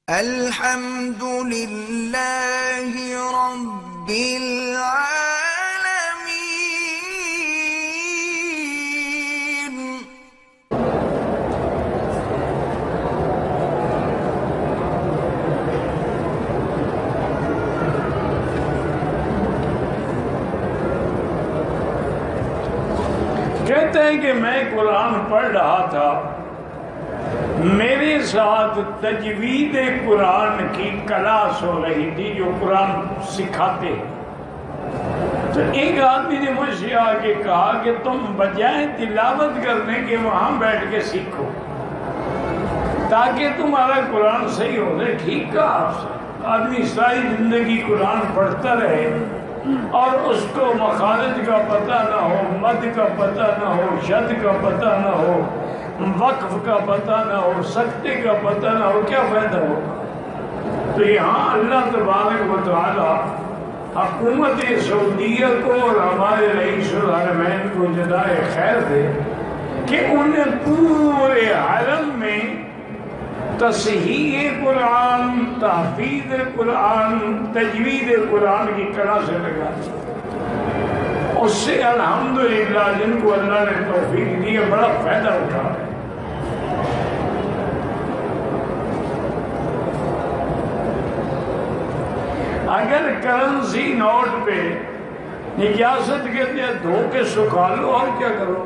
الحمد لله رب العالمين. کہتے ہیں کہ میں قرآن پڑھ رہا تھا، میرے ساتھ تجوید قرآن کی کلاس ہو رہی تھی جو قرآن سکھاتے ہیں۔ تو ایک آدمی نے مجھ سے آ کے کہا کہ تم بجائے تلاوت کرنے کے وہاں بیٹھ کے سیکھو تاکہ تمہارا قرآن صحیح ہو جائے۔ ٹھیک کہا آپ سے، آدمی ساری زندگی قرآن پڑھتا رہے اور اس کو مخارج کا پتہ نہ ہو، مد کا پتہ نہ ہو، شد کا پتہ نہ ہو، وقف کا پتہ نہ ہو، سکتے کا پتہ نہ ہو، کیا فائدہ ہوگا؟ تو یہاں اللہ تبارک و تعالی حکومت سعودیہ کو اور ہمارے رئیس الحرمین کو جزائے خیر دے کہ انہیں پورے حرم میں تصحیح قرآن، تحفیظ قرآن، تجوید قرآن کی کلا سے لگا۔ اس سے الحمدللہ جن کو اللہ نے توفیق دی ہے بڑا فائدہ اٹھا ہے۔ اگر کرنسی نوٹ پہ نجاست کہتے ہیں دھو کے سکھا لو اور کیا کرو؟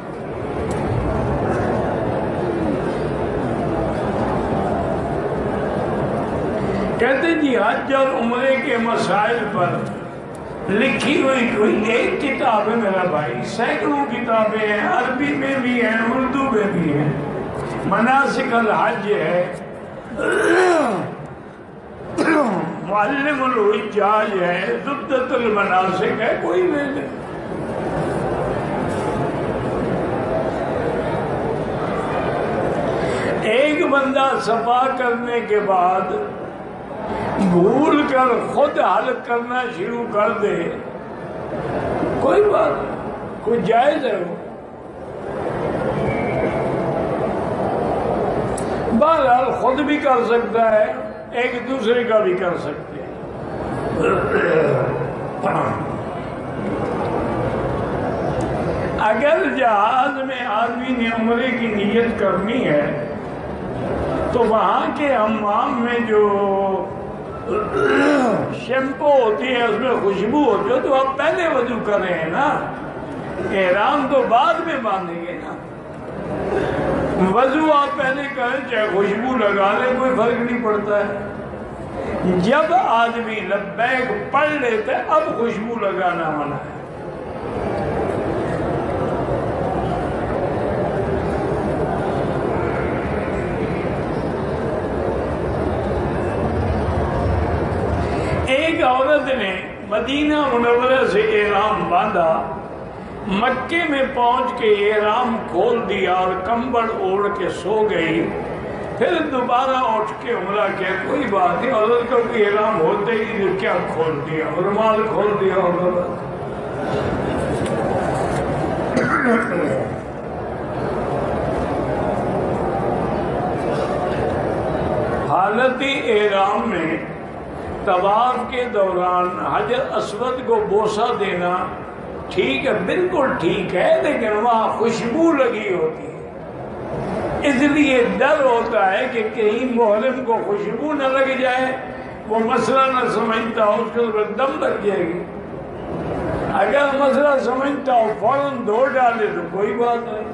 کہتے جی حج اور عمرے کے مسائل پر لکھی ہوئی کوئی ایک کتاب ہے میرا بھائی، سینکڑوں کتابیں ہیں، عربی میں بھی ہیں، اردو میں بھی ہیں۔ مناسک الحج ہے، معلم الحجاج ہے، زبدۃ المناسک ہے، کوئی میں نہیں۔ ایک بندہ صفا کرنے کے بعد بھول کر خود حلق کرنا شروع کر دے، کوئی بات نہیں، کوئی جائز ہے وہ۔ بہرحال خود بھی کر سکتا ہے، ایک دوسرے کا بھی کر سکتے ہیں۔ اگر جہاز میں آدمی نے عمرے کی نیت کرنی ہے تو وہاں کے حمام میں جو شیمپو ہوتی ہے اس میں خوشبو ہوتی ہے، تو آپ پہلے وضو کر رہے ہیں نا، احرام تو بعد میں باندھیں گے نا۔ وضو آپ پہلے کریں چاہے خوشبو لگا لیں، کوئی فرق نہیں پڑتا ہے۔ جب آدمی لبیک پڑھ لیتے اب خوشبو لگانا منع ہے۔ ایک عورت نے مدینہ منورہ سے احرام باندھا، مکے میں پہنچ کے احرام کھول دیا اور کمبل اوڑھ کے سو گئی، پھر دوبارہ اٹھ کے عمرہ کیا، کوئی بات نہیں، عورت کا کوئی احرام ہوتے ہی کیا کھول دیا، رومال کھول دیا عورت۔ حالت احرام میں طواف کے دوران حجر اسود کو بوسہ دینا ٹھیک ہے، بالکل ٹھیک ہے، لیکن وہاں خوشبو لگی ہوتی ہے، اس لیے ڈر ہوتا ہے کہ کہیں محرم کو خوشبو نہ لگ جائے، وہ مسئلہ نہ سمجھتا ہو، اس کے اوپر دم لگ جائے گی۔ اگر مسئلہ سمجھتا ہو فوراً دھو ڈالے تو کوئی بات نہیں۔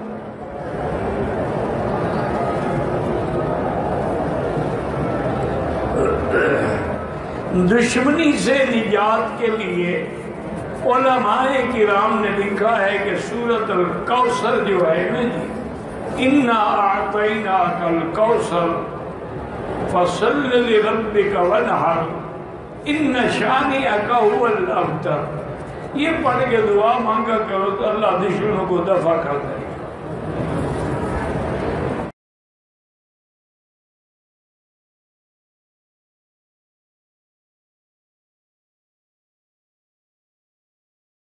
دشمنی سے نجات کے لیے علماء کرام نے لکھا ہے کہ سورۃ الکوثر جو ہے نا جی، اِنَّا أَعْطَيْنَاكَ الْكَوْثَرَ فَصَلِّ لِرَبِّكَ وَانْحَرْ إِنَّ شَانِئَكَ هُوَ الْأَبْتَرُ، یہ پڑھ کے دعا مانگا کرو تو اللہ دشمنوں کو دفع کر دے۔